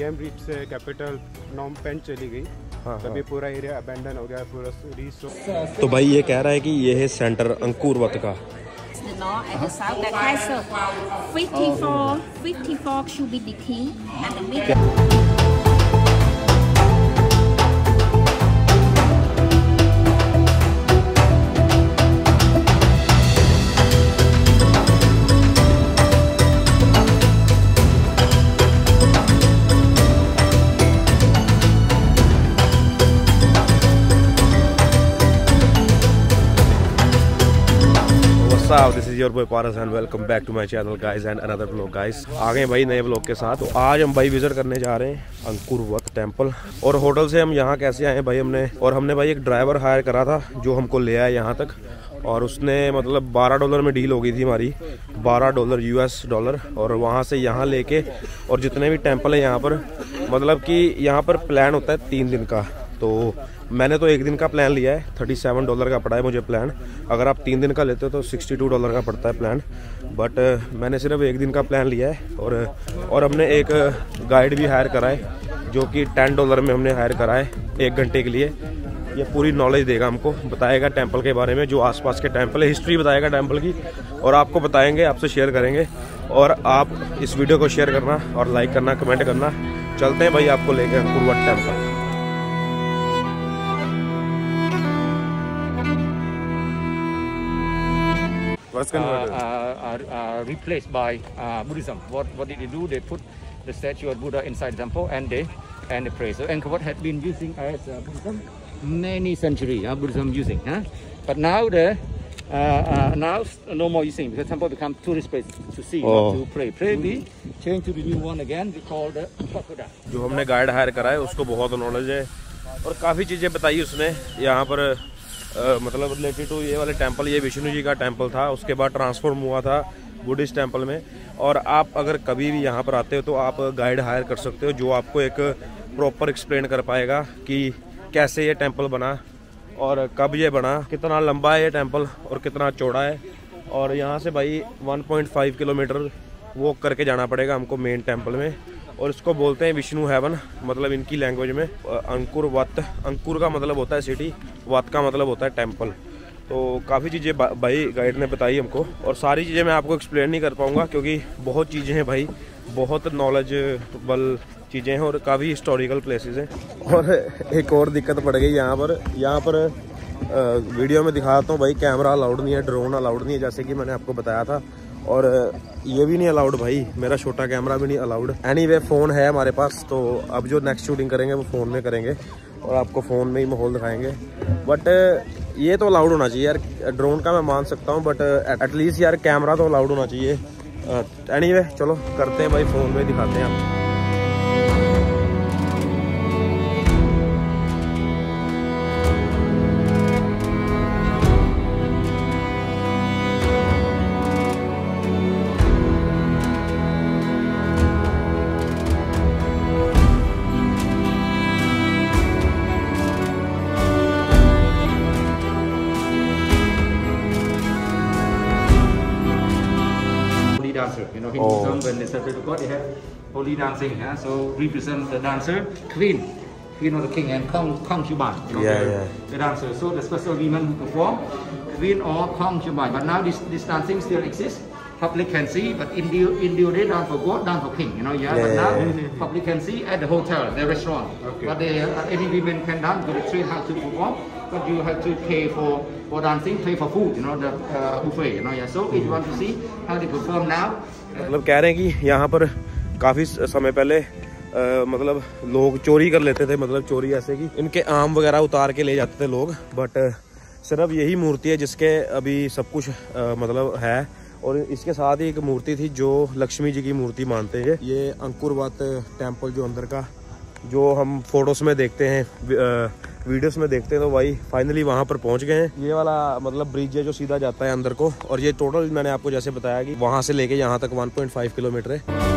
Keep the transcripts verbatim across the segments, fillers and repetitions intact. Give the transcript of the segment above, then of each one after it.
Siem Reap से capital Phnom Penh चली गई। हाँ, तभी हाँ। पूरा एरिया अबेंडन हो गया, पूरा रीच। तो भाई ये कह रहा है कि ये है सेंटर अंकुर वत का। The north and the south, the castle. fifty-four, fifty-four should be the king and the middle. This is your boy Paras and welcome back to my channel guys and another vlog guys. आ गए भाई नए vlog के साथ। तो आज हम भाई विजिट करने जा रहे हैं अंकुर वत टेम्पल। और होटल से हम यहाँ कैसे आए भाई, हमने और हमने भाई एक ड्राइवर हायर करा था जो हमको ले आया यहाँ तक। और उसने मतलब बारह डॉलर में डील हो गई थी हमारी, बारह डॉलर यूएस डॉलर। और वहाँ से यहाँ लेके और जितने भी टेम्पल हैं यहाँ पर, मतलब कि यहाँ पर प्लान होता है तीन दिन का। तो मैंने तो एक दिन का प्लान लिया है, सैंतीस डॉलर का पड़ा है मुझे प्लान। अगर आप तीन दिन का लेते हो तो बासठ डॉलर का पड़ता है प्लान, बट मैंने सिर्फ एक दिन का प्लान लिया है। और और हमने एक गाइड भी हायर करा है जो कि दस डॉलर में हमने हायर करा है एक घंटे के लिए। ये पूरी नॉलेज देगा हमको, बताएगा टेम्पल के बारे में, जो आसपास के टेम्पल है, हिस्ट्री बताएगा टेम्पल की, और आपको बताएंगे, आपसे शेयर करेंगे। और आप इस वीडियो को शेयर करना और लाइक करना, कमेंट करना। चलते हैं भाई आपको लेके Angkor Wat temple. What's uh, uh, uh, uh, replaced by uh, Buddhism. What what did they do? They put the statue of Buddha inside the temple and they and they pray. So Angkor Wat had been using as uh, Buddhism many centuries. Uh, Buddhism using, huh? But now the uh, uh, now no more using because temple become tourist place to see, oh. not to pray. Pray we change to the new one again. We call the Pagoda. जो हमने guide hire करा है उसको बहुत knowledge है और काफ़ी चीज़ें बताई उसने यहाँ पर। Uh, मतलब रिलेटेड टू ये वाले टेंपल, ये विष्णु जी का टेंपल था, उसके बाद ट्रांसफॉर्म हुआ था बुद्धिस्ट टेंपल में। और आप अगर कभी भी यहाँ पर आते हो तो आप गाइड हायर कर सकते हो जो आपको एक प्रॉपर एक्सप्लेन कर पाएगा कि कैसे ये टेंपल बना और कब ये बना, कितना लंबा है ये टेंपल और कितना चौड़ा है। और यहाँ से भाई one point five kilometre walk करके जाना पड़ेगा हमको मेन टेंपल में। और इसको बोलते हैं विष्णु हेवन, मतलब इनकी लैंग्वेज में अंकुर वत। अंकुर का मतलब होता है सिटी, वत का मतलब होता है टेंपल। तो काफ़ी चीज़ें भाई गाइड ने बताई हमको, और सारी चीज़ें मैं आपको एक्सप्लेन नहीं कर पाऊँगा क्योंकि बहुत चीज़ें हैं भाई, बहुत नॉलेजेबल चीज़ें हैं और काफ़ी हिस्टोरिकल प्लेसेस हैं। और एक और दिक्कत पड़ गई यहाँ पर, यहाँ पर आ, वीडियो में दिखाता हूँ भाई, कैमरा अलाउड नहीं है, ड्रोन अलाउड नहीं है, जैसे कि मैंने आपको बताया था। और ये भी नहीं अलाउड भाई, मेरा छोटा कैमरा भी नहीं अलाउड। एनीवे फ़ोन है हमारे पास, तो अब जो नेक्स्ट शूटिंग करेंगे वो फ़ोन में करेंगे और आपको फ़ोन में ही माहौल दिखाएंगे। बट ये तो अलाउड होना चाहिए यार, ड्रोन का मैं मान सकता हूँ, बट एटलीस्ट यार कैमरा तो अलाउड होना चाहिए। एनीवे चलो करते हैं भाई, फ़ोन में दिखाते हैं आप। Dancer, you know, Hinduism, when they celebrate God, they have holy dancing. Yeah? So represent the dancer, queen, queen of the king, and Kong concubine. You know, yeah, the, yeah. the dancer. So the special women who perform, queen or concubine. But now this this dancing still exists. Public can see, but in the in the day dance for God, dance for king. You know, yeah. yeah but now yeah, yeah. public can see at the hotel, the restaurant. Okay. But they, uh, any women can dance, but they train how to perform. But you have to pay for for dancing, pay for food. You know, the uh, buffet. You know, yeah. So if you want to see how they perform now. मतलब कह रहे हैं कि यहाँ पर काफ़ी समय पहले आ, मतलब लोग चोरी कर लेते थे, मतलब चोरी ऐसे कि इनके आम वगैरह उतार के ले जाते थे लोग। बट सिर्फ यही मूर्ति है जिसके अभी सब कुछ आ, मतलब है। और इसके साथ ही एक मूर्ति थी जो लक्ष्मी जी की मूर्ति मानते हैं। ये अंकुर वत टेम्पल जो अंदर का, जो हम फोटोज में देखते हैं, वीडियोस में देखते हैं, तो भाई फाइनली वहाँ पर पहुँच गए हैं। ये वाला मतलब ब्रिज है जो सीधा जाता है अंदर को, और ये टोटल मैंने आपको जैसे बताया कि वहाँ से लेके यहाँ तक वन पॉइंट फाइव किलोमीटर है।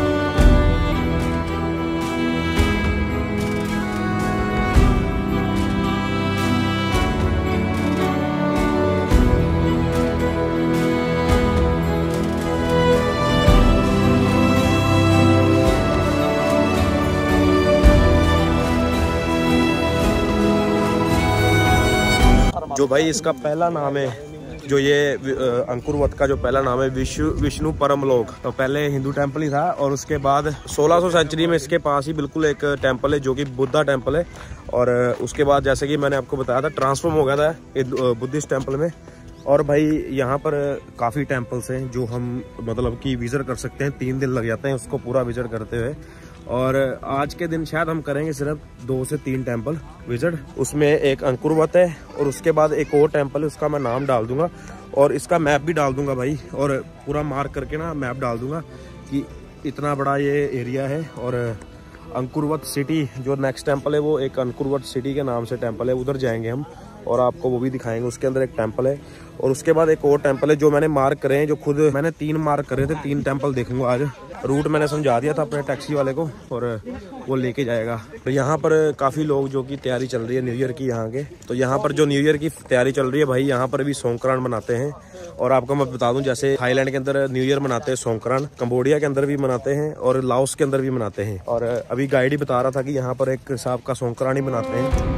जो भाई इसका पहला नाम है, जो ये अंकुरवत का जो पहला नाम है विश्व विष्णु परमलोक, तो पहले हिंदू टेम्पल ही था और उसके बाद सोलह सौ सेंचुरी में इसके पास ही बिल्कुल एक टेम्पल है जो कि बुद्धा टेम्पल है। और उसके बाद जैसे कि मैंने आपको बताया था ट्रांसफॉर्म हो गया था बुद्धिस्ट टेम्पल में। और भाई यहाँ पर काफ़ी टेम्पल्स हैं जो हम मतलब कि विजिट कर सकते हैं, तीन दिन लग जाते हैं उसको पूरा विजिट करते हुए। और आज के दिन शायद हम करेंगे सिर्फ दो से तीन टेंपल विजिट। उसमें एक अंकुरवत है और उसके बाद एक और टेंपल है, उसका मैं नाम डाल दूंगा और इसका मैप भी डाल दूंगा भाई, और पूरा मार्क करके ना मैप डाल दूंगा कि इतना बड़ा ये एरिया है। और अंकुरवत सिटी जो नेक्स्ट टेंपल है वो एक अंकुरवत सिटी के नाम से टेंपल है, उधर जाएंगे हम और आपको वो भी दिखाएंगे। उसके अंदर एक टेंपल है और उसके बाद एक और टेंपल है जो मैंने मार्क करे हैं, जो खुद मैंने तीन मार्क करे थे, तीन टेंपल देखूंगा आज। रूट मैंने समझा दिया था अपने टैक्सी वाले को और वो लेके जाएगा। तो यहाँ पर काफ़ी लोग जो कि तैयारी चल रही है न्यू ईयर की यहाँ के, तो यहाँ पर जो न्यू ईयर की तैयारी चल रही है भाई, यहाँ पर भी सोंकरान मनाते हैं। और आपको मैं बता दूं जैसे थाईलैंड के अंदर न्यू ईयर मनाते हैं सोंकरान, कंबोडिया के अंदर भी मनाते हैं और लाओस के अंदर भी मनाते हैं। और अभी गाइड ही बता रहा था कि यहाँ पर एक हिसाब का सोंकरान ही मनाते हैं।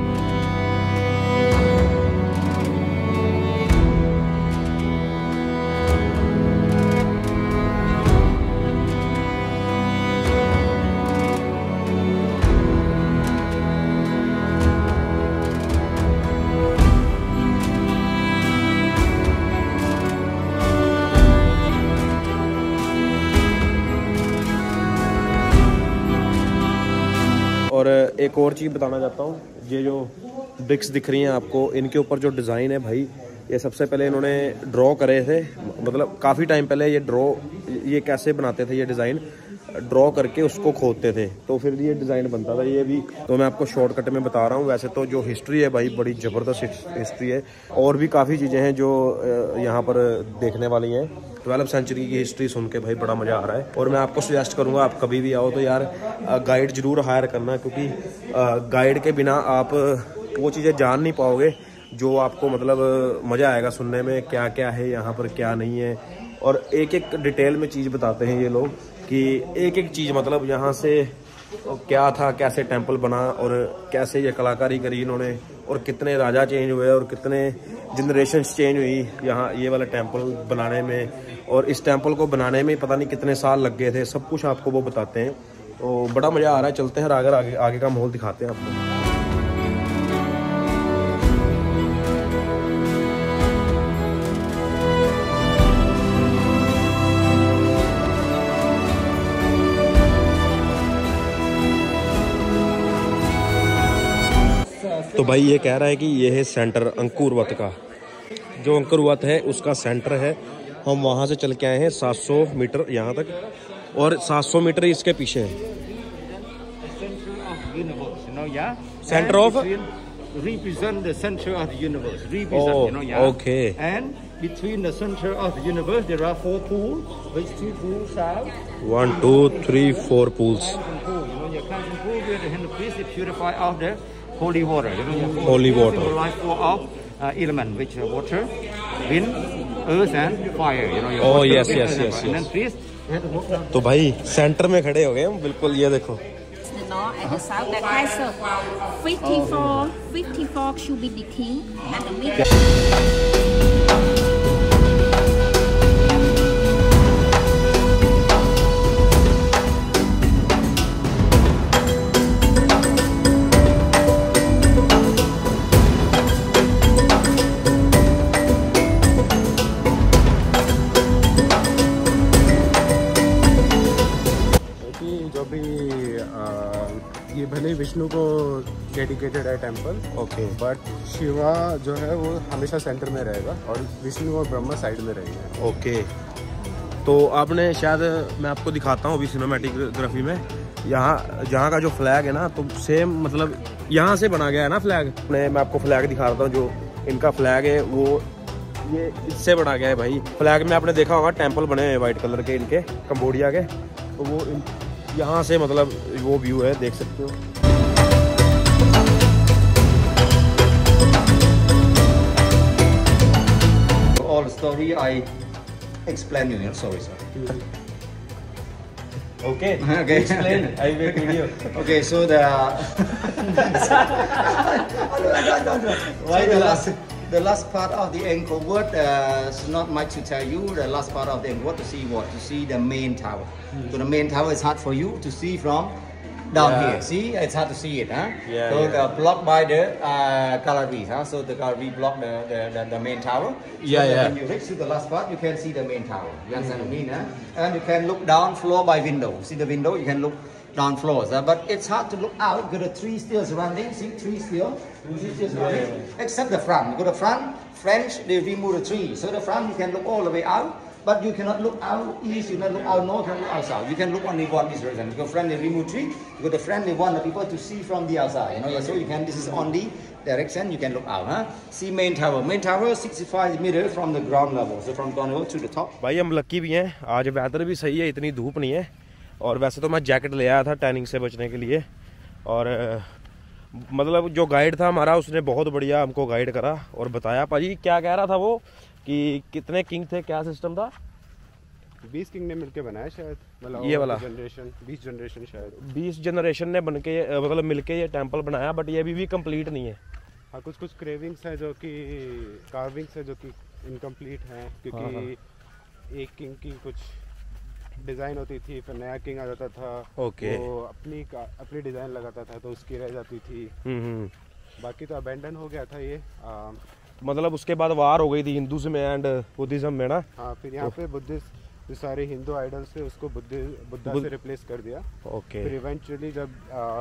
और एक और चीज़ बताना चाहता हूँ, ये जो ब्रिक्स दिख रही हैं आपको, इनके ऊपर जो डिज़ाइन है भाई, ये सबसे पहले इन्होंने ड्रॉ करे थे, मतलब काफ़ी टाइम पहले ये ड्रॉ ये कैसे बनाते थे, ये डिज़ाइन ड्रॉ करके उसको खोदते थे तो फिर ये डिज़ाइन बनता था। ये भी तो मैं आपको शॉर्टकट में बता रहा हूँ, वैसे तो जो हिस्ट्री है भाई बड़ी ज़बरदस्त हिस्ट्री है और भी काफ़ी चीज़ें हैं जो यहाँ पर देखने वाली हैं। ट्वेल्थ सेंचुरी की हिस्ट्री सुन के भाई बड़ा मज़ा आ रहा है। और मैं आपको सजेस्ट करूँगा आप कभी भी आओ तो यार गाइड ज़रूर हायर करना, क्योंकि गाइड के बिना आप वो चीज़ें जान नहीं पाओगे जो आपको मतलब मज़ा आएगा सुनने में, क्या क्या है यहाँ पर क्या नहीं है। और एक एक डिटेल में चीज़ बताते हैं ये लोग कि एक एक चीज़ मतलब यहाँ से क्या था, कैसे टेंपल बना और कैसे ये कलाकारी करी इन्होंने, और कितने राजा चेंज हुए और कितने जनरेशन्स चेंज हुई यहाँ ये वाला टेंपल बनाने में, और इस टेंपल को बनाने में पता नहीं कितने साल लग गए थे, सब कुछ आपको वो बताते हैं। तो बड़ा मज़ा आ रहा है, चलते हैं आगे आगे आगे का माहौल दिखाते हैं आपको। तो भाई ये कह रहा है कि ये है सेंटर अंकुरवत का, जो अंकुरवत है उसका सेंटर है। हम वहाँ से चल के आए हैं सात सौ मीटर यहाँ तक, और सात सौ मीटर इसके पीछे है। Centre of represent the center of the universe. Represent, oh, you know, yeah. Okay. And between the center of the universe, there are four pools, which two pools are. One, two, three, four pools. Pool, you know, your cleansing pool where the hand of priest purify out the holy water. You know, your holy water. Symbolize four of uh, element, which are water, wind, earth, and fire. You know, your oh water, yes, wind, yes, and yes, and yes. then priest. तो भाई centre में खड़े हो गए हम बिल्कुल, ये देखो। The north and the south, the Kaiser. fifty-four, fifty-four should be the king, and the middle. ये भले विष्णु को डेडिकेटेड है टेंपल, ओके, बट शिवा जो है वो हमेशा सेंटर में रहेगा और विष्णु और ब्रह्मा साइड में रहेंगे। ओके, तो आपने शायद मैं आपको दिखाता हूँ अभी सिनेमैटिक में, यहाँ जहाँ का जो फ्लैग है ना, तो सेम मतलब यहाँ से बना गया है ना फ्लैग। मैं मैं आपको फ्लैग दिखा रहा हूँ, जो इनका फ्लैग है वो ये इससे बना गया है भाई। फ्लैग में आपने देखा होगा टेंपल बने हैं वाइट कलर के इनके, कंबोडिया के, तो वो यहाँ से मतलब वो व्यू है, देख सकते हो। All the story I explain you. Sorry, sir. Okay. Okay. Explain. I make video. Okay, so the Why so the the last the last part of the Angkor Wat uh, is not much to tell you. The last part of the Angkor Wat to see what? To see the main tower. So the main tower is hard for you to see from down Yeah. here. See, it's hard to see it, huh? Yeah, So yeah. the blocked by the uh, galleries, huh? So the gallery block the, the, the, the main tower. So Yeah, that yeah. When you reach to the last part, you can see the main tower. You understand what I mean, huh? And you can look down floor by window. See the window? You can look down floors, huh? But it's hard to look out. Got a tree still surrounding. See, tree still. Tree still surrounding. Except the front. You go to front. French, they remove the tree. So the front, you can look all the way out. But you cannot look out east, you cannot look out north, you cannot look out south. You can look only one this direction. Because friend, they remove tree. You got the friend, they want the people to see from the outside. You know, so you can, this is only direction you can look out. Huh? See main tower. Main tower sixty-five meters from the ground level. So from ground level to the top. भाई हम लक्की भी हैं, आज weather भी सही है, इतनी धूप नहीं है। और वैसे तो मैं जैकेट ले आया था टैनिंग से बचने के लिए। और मतलब जो गाइड था हमारा उसने बहुत बढ़िया हमको गाइड करा और बताया। भाजी क्या कह रहा था वो कि कितने किंग थे, क्या सिस्टम था? बीस किंग ने मिलके बनाया शायद, मतलब ये वाला जनरेशन बीस जनरेशन शायद बीस जनरेशन ने बन के मतलब मिलके ये टेंपल बनाया, बट ये अभी भी कंप्लीट नहीं है। हाँ, कुछ कुछ क्रेविंग्स है जो कि कार्विंग्स है जो कि इनकम्प्लीट हैं, क्योंकि हाँ, हाँ। एक किंग की कुछ डिज़ाइन होती थी, फिर नया किंग आ जाता था। ओके। वो अपनी अपनी डिज़ाइन लगाता था तो उसकी रह जाती थी। हम्म बाकी तो अबेंडन हो गया था ये। आ, मतलब उसके बाद वार हो गई थी हिंदुज़्म एंड बुद्धिज़्म में ना। हाँ, फिर यहाँ पे बुद्धिस्ट जो सारे हिंदू आइडल्स थे उसको बुद्ध बुद्धा से रिप्लेस कर दिया। ओके। फिर इवेंचुअली जब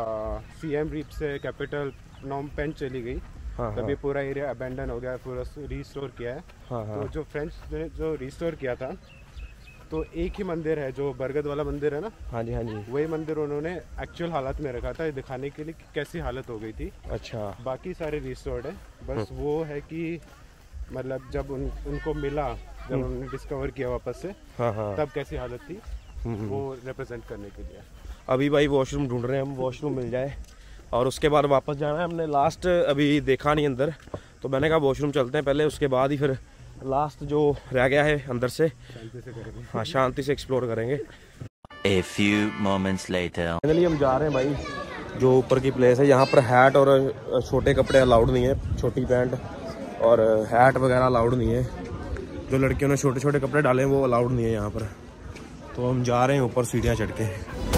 सीएम रीप से कैपिटल नॉम पेन चली गई, हाँ, तभी हाँ। पूरा एरिया अबेंडन हो गया, पूरा रिस्टोर किया है। हाँ, हाँ। तो जो फ्रेंच ने जो रिस्टोर किया था, तो एक ही मंदिर है जो बरगद वाला मंदिर है ना, हाँ जी हाँ जी। वही मंदिर उन्होंने एक्चुअल हालत में रखा था, ये दिखाने के लिए कि कैसी हालत हो गई थी। अच्छा। बाकी सारे रिस्टोर्ड है, बस वो है कि मतलब जब उन, उनको मिला, जब उन्होंने डिस्कवर किया वापस से, हाँ हाँ। तब कैसी हालत थी वो रिप्रेजेंट करने के लिए। अभी भाई वॉशरूम ढूंढ रहे हैं हम, वॉशरूम मिल जाए और उसके बाद वापस जाना है। हमने लास्ट अभी देखा नहीं अंदर, तो मैंने कहा वॉशरूम चलते हैं पहले, उसके बाद ही फिर लास्ट जो रह गया है अंदर से शांति से करेंगे। हाँ शांति से एक्सप्लोर करेंगे। A few moments later. Finally हम जा रहे हैं भाई, जो ऊपर की प्लेस है यहाँ पर हैट और छोटे कपड़े अलाउड नहीं है, छोटी पैंट और हैट वगैरह अलाउड नहीं है। जो लड़कियों ने छोटे छोटे कपड़े डाले हैं वो अलाउड नहीं है यहाँ पर। तो हम जा रहे हैं ऊपर सीढ़ियाँ चढ़ के।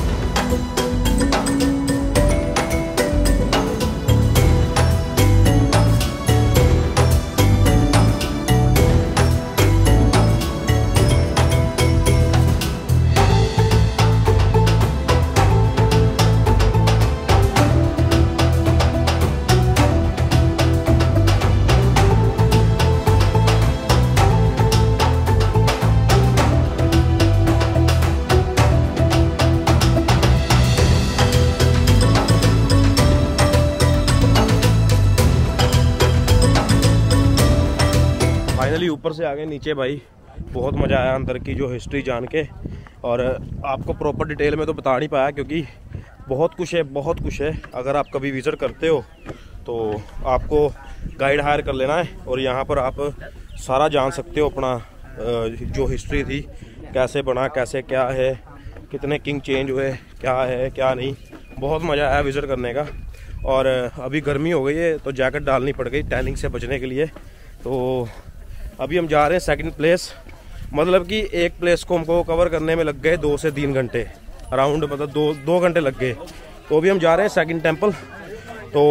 फाइनली ऊपर से आ गए नीचे भाई, बहुत मज़ा आया अंदर की जो हिस्ट्री जान के। और आपको प्रॉपर डिटेल में तो बता नहीं पाया क्योंकि बहुत कुछ है, बहुत कुछ है। अगर आप कभी विज़िट करते हो तो आपको गाइड हायर कर लेना है और यहाँ पर आप सारा जान सकते हो अपना जो हिस्ट्री थी, कैसे बना, कैसे क्या है, कितने किंग चेंज हुए, क्या है क्या नहीं। बहुत मज़ा आया विज़िट करने का। और अभी गर्मी हो गई है तो जैकेट डालनी पड़ गई टैनिंग से बचने के लिए। तो अभी हम जा रहे हैं सेकंड प्लेस, मतलब कि एक प्लेस को हमको कवर करने में लग गए दो से तीन घंटे अराउंड, मतलब दो दो घंटे लग गए। तो अभी हम जा रहे हैं सेकंड टेंपल। तो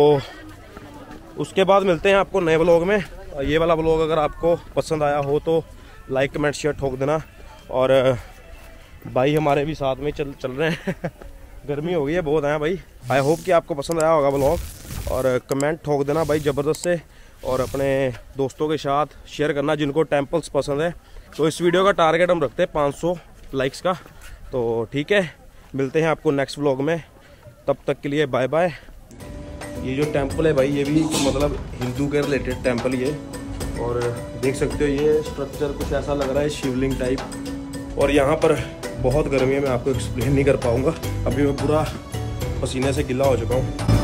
उसके बाद मिलते हैं आपको नए व्लॉग में। ये वाला व्लॉग अगर आपको पसंद आया हो तो लाइक कमेंट शेयर ठोक देना। और भाई हमारे भी साथ में चल चल रहे हैं गर्मी हो गई है बहुत है भाई। आई होप कि आपको पसंद आया होगा व्लॉग और कमेंट ठोक देना भाई ज़बरदस्त से। और अपने दोस्तों के साथ शेयर करना जिनको टेंपल्स पसंद है। तो इस वीडियो का टारगेट हम रखते हैं पाँच सौ लाइक्स का। तो ठीक है, मिलते हैं आपको नेक्स्ट व्लॉग में, तब तक के लिए बाय बाय। ये जो टेंपल है भाई ये भी मतलब हिंदू के रिलेटेड टेंपल ही है। और देख सकते हो ये स्ट्रक्चर कुछ ऐसा लग रहा है शिवलिंग टाइप। और यहाँ पर बहुत गर्मी है, मैं आपको एक्सप्लेन नहीं कर पाऊँगा, अभी मैं पूरा पसीने से गीला हो चुका हूँ।